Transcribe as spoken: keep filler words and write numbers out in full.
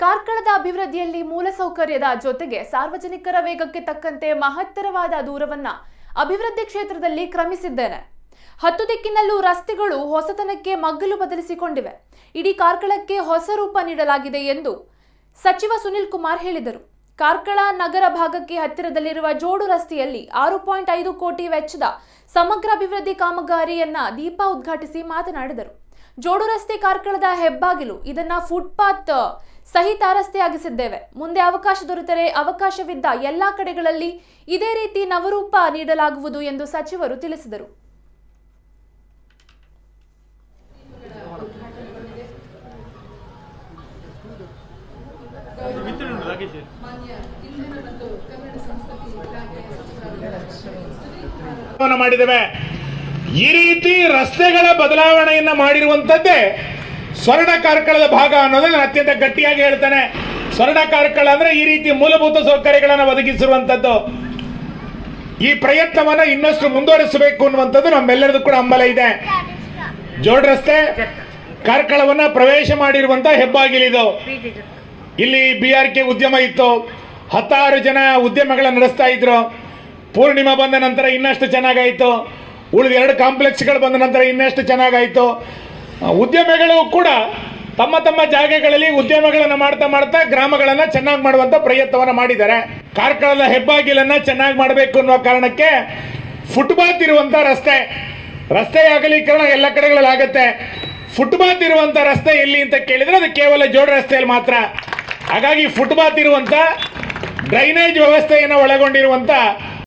ಕಾರ್ಕಳದ ಅಭಿವೃದ್ಧಿಯಲ್ಲಿ ಮೂಲಸೌಕರ್ಯದ ಜೊತೆಗೆ ಸಾರ್ವಜನಿಕರ ವೇಗಕ್ಕೆ ತಕ್ಕಂತೆ ಮಹತ್ತರವಾದ ದೂರವನ್ನ ಅಭಿವೃದ್ಧಿ ಕ್ಷೇತ್ರದಲ್ಲಿ ಕ್ರಮಿಸಿದ್ದೇನೆ. ಹತ್ತು ದಿಕ್ಕಿನಲ್ಲೂ ರಸ್ತೆಗಳು ಹೊಸತನಕ್ಕೆ ಮಗ್ಗಲು ಬದಲಿಸಿಕೊಂಡಿವೆ. ಇಡೀ ಕಾರ್ಕಳಕ್ಕೆ ಹೊಸ ರೂಪ ನೀಡಲಾಗಿದೆ ಎಂದು ಸಚಿವ ಸುನಿಲ್ ಕುಮಾರ್ ಹೇಳಿದರು. ಕಾರ್ಕಳ ನಗರ ಭಾಗಕ್ಕೆ ಹತ್ತಿರದಲ್ಲಿರುವ ಜೋಡು ರಸ್ತೆಯಲ್ಲಿ ಆರು ಪಾಯಿಂಟ್ ಐದು ಕೋಟಿ ವೆಚ್ಚದ ಸಮಗ್ರ ಅಭಿವೃದ್ಧಿ ಕಾಮಗಾರಿಯನ್ನ ದೀಪಾ ಉದ್ಘಾಟಿಸಿ ಮಾತನಾಡಿದರು. ಜೋಡು ರಸ್ತೆ ಕಾರ್ಕಳದ ಹೆಬ್ಬಾಗಿಲು. ಇದನ್ನ ಫುಟ್ಪಾತ್ ಸಹಿತ ರಸ್ತೆಯಾಗಿಸಿದ್ದೇವೆ. ಮುಂದೆ ಅವಕಾಶ ದೊರೆತರೆ ಅವಕಾಶವಿದ್ದ ಎಲ್ಲಾ ಕಡೆಗಳಲ್ಲಿ ಇದೇ ರೀತಿ ನವರೂಪ ನೀಡಲಾಗುವುದು ಎಂದು ಸಚಿವರು ತಿಳಿಸಿದರು. ಮಾಡಿದ್ದೇವೆ. ಈ ರೀತಿ ರಸ್ತೆಗಳ ಬದಲಾವಣೆಯನ್ನ ಮಾಡಿರುವಂತದ್ದೇ ಸ್ವರ್ಣ ಕಾರ್ಕಳದ ಭಾಗ ಅನ್ನೋದನ್ನ ಅತ್ಯಂತ ಗಟ್ಟಿಯಾಗಿ ಹೇಳ್ತಾನೆ. ಸ್ವರ್ಣ ಕಾರ್ಕಳ ಅಂದ್ರೆ ಈ ರೀತಿ ಮೂಲಭೂತ ಸೌಕರ್ಯಗಳನ್ನು ಒದಗಿಸಿರುವಂತದ್ದು. ಈ ಪ್ರಯತ್ನವನ್ನ ಇನ್ನಷ್ಟು ಮುಂದುವರಿಸಬೇಕು ಅನ್ನುವಂಥದ್ದು ನಮ್ಮೆಲ್ಲರದು ಕೂಡ ಹಂಬಲ ಇದೆ. ಜೋಡ್ ರಸ್ತೆ ಕಾರ್ಕಳವನ್ನ ಪ್ರವೇಶ ಮಾಡಿರುವಂತ ಹೆಬ್ಬಾಗಿಲಿದು. ಇಲ್ಲಿ ಬಿ ಆರ್ ಕೆ ಉದ್ಯಮ ಇತ್ತು. ಹತ್ತಾರು ಜನ ಉದ್ಯಮಗಳನ್ನ ನಡೆಸ್ತಾ ಇದ್ರು. ಪೂರ್ಣಿಮಾ ಬಂದ ನಂತರ ಇನ್ನಷ್ಟು ಚೆನ್ನಾಗಾಯ್ತು. ಉಳಿದ ಎರಡು ಕಾಂಪ್ಲೆಕ್ಸ್ಗಳು ಬಂದ ನಂತರ ಇನ್ನಷ್ಟು ಚೆನ್ನಾಗಾಯ್ತು. ಉದ್ಯಮಿಗಳು ಕೂಡ ತಮ್ಮ ತಮ್ಮ ಜಾಗಗಳಲ್ಲಿ ಉದ್ಯಮಗಳನ್ನು ಮಾಡ್ತಾ ಮಾಡ್ತಾ ಗ್ರಾಮಗಳನ್ನ ಚೆನ್ನಾಗಿ ಮಾಡುವಂತ ಪ್ರಯತ್ನವನ್ನ ಮಾಡಿದ್ದಾರೆ. ಕಾರ್ಕಳದ ಹೆಬ್ಬಾಗಿಲನ್ನ ಚೆನ್ನಾಗಿ ಮಾಡಬೇಕು ಅನ್ನುವ ಕಾರಣಕ್ಕೆ ಫುಟ್ಪಾತ್ ಇರುವಂತ ರಸ್ತೆ ರಸ್ತೆ ಅಗಲೀಕರಣ ಎಲ್ಲ ಕಡೆಗಳಲ್ಲಿ ಆಗುತ್ತೆ. ಫುಟ್ಪಾತ್ ಇರುವಂತ ರಸ್ತೆ ಎಲ್ಲಿ ಅಂತ ಕೇಳಿದ್ರೆ ಅದು ಕೇವಲ ಜೋಡ್ ರಸ್ತೆಯಲ್ಲಿ ಮಾತ್ರ. ಹಾಗಾಗಿ ಫುಟ್ಪಾತ್ ಇರುವಂತ ಡ್ರೈನೇಜ್ ವ್ಯವಸ್ಥೆಯನ್ನು ಒಳಗೊಂಡಿರುವಂತ